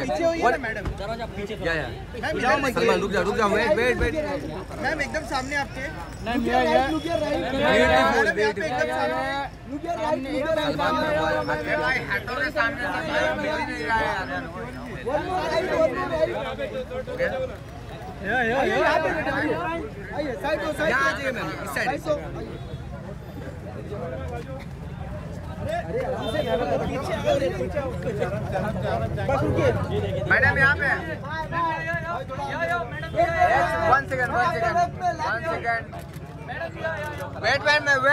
पीछे होइए ना मैडम। पीछे या सलमान रुक जा वेट मैम एकदम सामने आपके। नहीं मैडम यहाँ पे 1 सेकंड वेट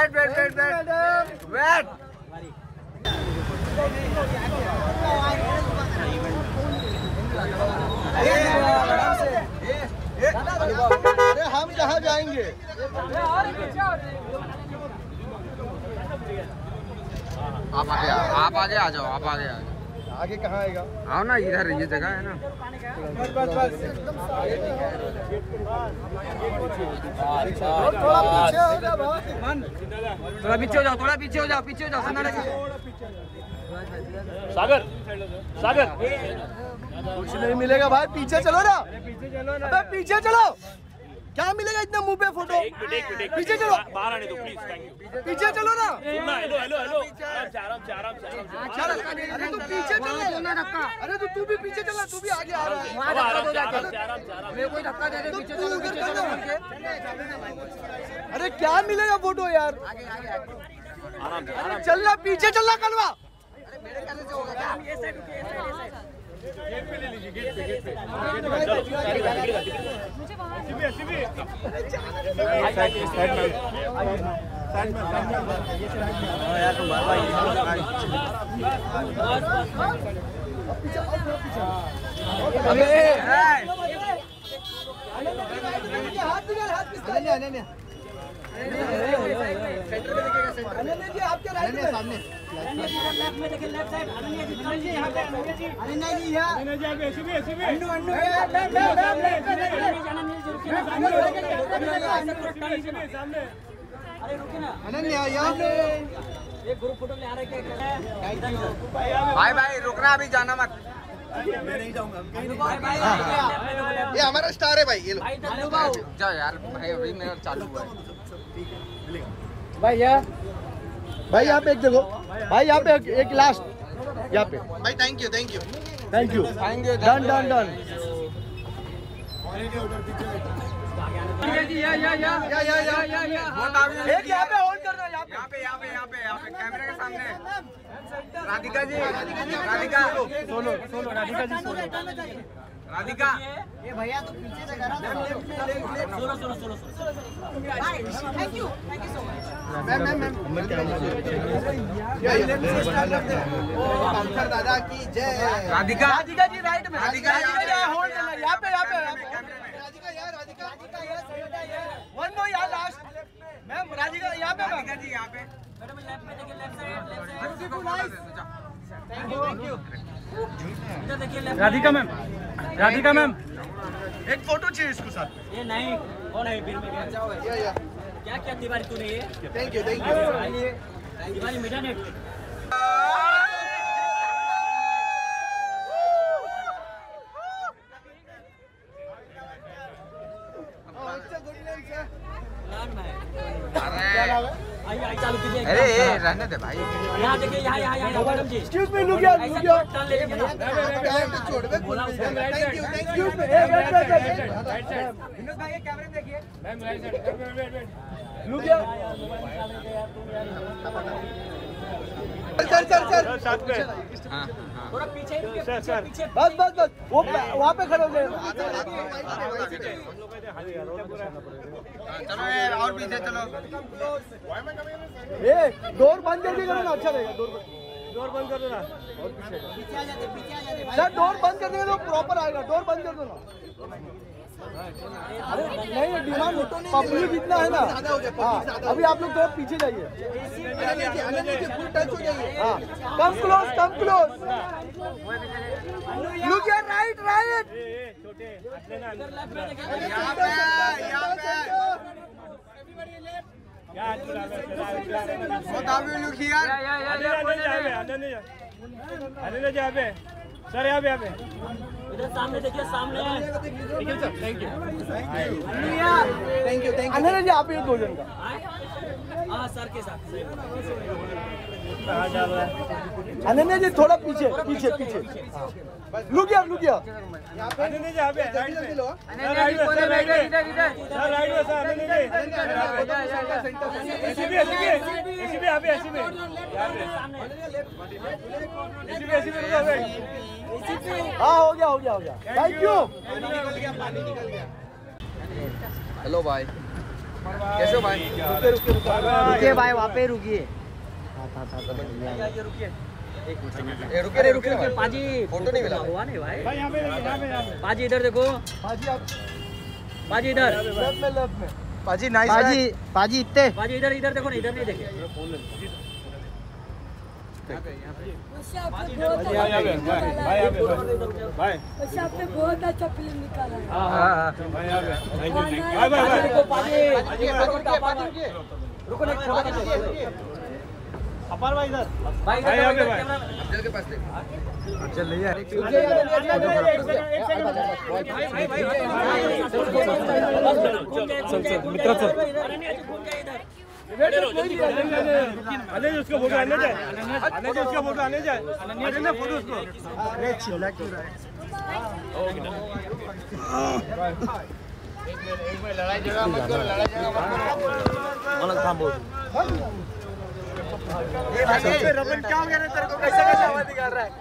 अरे हम कहाँ जाएंगे? आप आगे आ जाओ आगे कहाँ आएगा? आओ ना, इधर ये जगह है ना। थोड़ा पीछे हो जाओ सागर कुछ नहीं मिलेगा भाई, पीछे चलो ना। अबे पीछे चलो, क्या मिलेगा इतना मुंह पे फोटो? पीछे चलो, बाहर आने दो प्लीज, थैंक यू। पीछे चलो ना। हेलो अरे तू पीछे चल ना धक्का। अरे तू भी पीछे चला, तू भी आगे आ रहा है। कोई धक्का दे दे, पीछे चलो। अरे क्या मिलेगा फोटो यार? चलना, पीछे चलना कलवा। आपके राइट में सामने लेफ्ट में देखिए, लेफ्ट साइड अनन्या जी यहाँ पे, अनन्या जी सामने। अरे रुकिए ना अनन्या, यहाँ पे एक ग्रुप फोटो ले आ रहा है क्या? भाई रुकना, अभी जाना मत। मैं नहीं जाऊंगा। ये हमारा स्टार है भाई, ये लो। जाओ यार भाई, अभी मेरा चालू हुआ है। भाई यहाँ पे एक जगह, भाई यहाँ पे एक लास्ट, यहाँ पे भाई। Thank you done. एक यहाँ पे होल्ड करना, यहाँ पे कैमरे के सामने। राधिका जी, राधिका ये भैया तो पीछे से करा। Solo. Thank you so much ma'am. दादा की जय। राधिका जी राइट में। राधिका होल्ड करना, यहाँ पे राधिका वन मोर यहाँ लास्ट। मैम राधिका यहाँ पे, राधिका जी यहाँ पे। मैडम लेफ्ट में देखिए, लेफ्ट साइड थैंक यू इधर देखिए लेफ्ट। राधिका मैम एक फोटो चाहिए इसको साथ। ये नहीं कौन है फिर में क्या तिवारी तूने ये? Thank you Tiwari media net. अरे रहने दे भाई। यहाँ देखिए, यहाँ मैडम जी। एक्सक्यूज मी, लुक यार। टर्न ले लीजिए ना। छोड़ दे। Thank you. विनोद भाई ये कैमरे में देखिए। Ma'am right side. लुक यार। सर साथ में। थोड़ा पीछे पीछे बस वो वहाँ पे खड़े हो गए। चलो यार, और पीछे चलो। ये डोर बंद कर देगा ना, अच्छा रहेगा। डोर बंद कर देना। सर डोर बंद कर देगा तो प्रॉपर आएगा। डोर बंद कर दो ना। अरे नहीं, डिमांड पब्लिक इतना है ना। हाँ, अभी आप लोग थोड़ा पीछे जाइए। हाँ, कम क्लोज। लुक यार, राइट। सर यहाँ पे इधर सामने देखिए, सामने Nikhil sir thank you. Ananya ji आप ये दो जन का हाँ सर के साथ। कहाँ जा रहा है? अनन्या जी थोड़ा पीछे पीछे पीछे लुकिया लुकिया अनन्या जी यहाँ पे राइट में। सर राइट में, सर राइट में, सर राइट में, सर अनन्या जी एसीबी यहाँ पे, एसीबी रुको भाई। हाँ हो गया हो गया हो गया थैंक यू। हेलो भाई, कैसे हो भाई? रुकिए भाई वहाँ पे रुकिए। रुके रुके पाजी फोटो नहीं मिला हुआ नहीं भाई। भाई यहाँ पे पाजी इधर देखो, पाजी आप पाजी इधर, लेफ्ट में पाजी नाइस पाजी इतने पाजी इधर इधर देखो ना, इधर नहीं देखे। भाई आपने बहुत अच्छा फिल्म निकाला है। रुको ना, अपार भाई इधर भाई भाई यहाँ पे भाई। अफजल के पास ले। चल नहीं है मित्र सर अनन्या जी उसका फोटो आने जाए, अनन्या जी उसका फोटो आने जाए, अनन्या फोटो उसको। अरे चिल्ला क्यों रहा है? एक में लड़ाई झगड़ा मत करो, लड़ाई झगड़ा मत करो। रमन क्या हो गया तेरे को कैसे कैसे आवाज निकाल रहा है?